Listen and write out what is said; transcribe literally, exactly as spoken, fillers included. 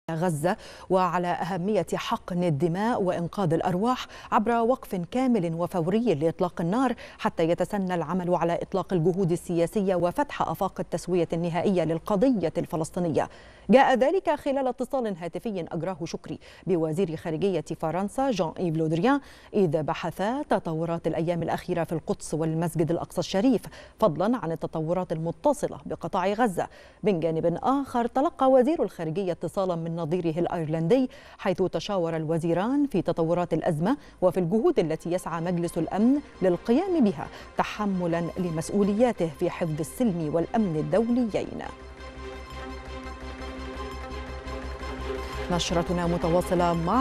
غزة وعلى أهمية حقن الدماء وإنقاذ الأرواح عبر وقف كامل وفوري لإطلاق النار حتى يتسنى العمل على إطلاق الجهود السياسية وفتح آفاق التسوية النهائية للقضية الفلسطينية. جاء ذلك خلال اتصال هاتفي أجراه شكري بوزير خارجية فرنسا جان إيف لو دريان إذ بحثا تطورات الأيام الأخيرة في القدس والمسجد الأقصى الشريف، فضلا عن التطورات المتصلة بقطاع غزة. من جانب آخر تلقى وزير الخارجية اتصالا من نظيره الأيرلندي حيث تشاور الوزيران في تطورات الأزمة وفي الجهود التي يسعى مجلس الأمن للقيام بها تحملا لمسؤولياته في حفظ السلم والأمن الدوليين. نشرتنا متواصلة مع